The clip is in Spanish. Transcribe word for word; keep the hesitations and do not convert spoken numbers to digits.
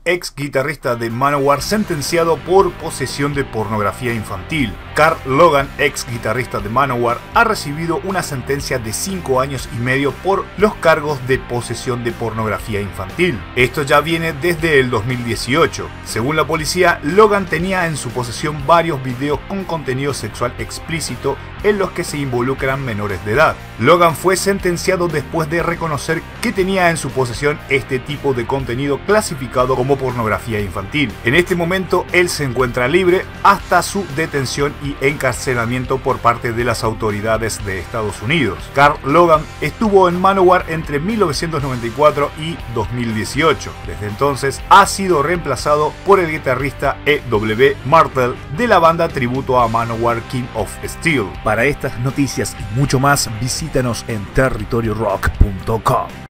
ex guitarrista de Manowar, sentenciado por posesión de pornografía infantil. Carl Logan, ex guitarrista de Manowar, ha recibido una sentencia de cinco años y medio por los cargos de posesión de pornografía infantil. Esto ya viene desde el dos mil dieciocho. Según la policía, Logan tenía en su posesión varios videos con contenido sexual explícito en los que se involucran menores de edad. Logan fue sentenciado después de reconocer que tenía en su posesión este tipo de contenido clasificado como pornografía infantil. En este momento él se encuentra libre hasta su detención y encarcelamiento por parte de las autoridades de Estados Unidos. Carl Logan estuvo en Manowar entre mil novecientos noventa y cuatro y dos mil dieciocho. Desde entonces ha sido reemplazado por el guitarrista E W Martel de la banda tributo a Manowar, King of Steel. Para estas noticias y mucho más, visítanos en territorio rock punto com.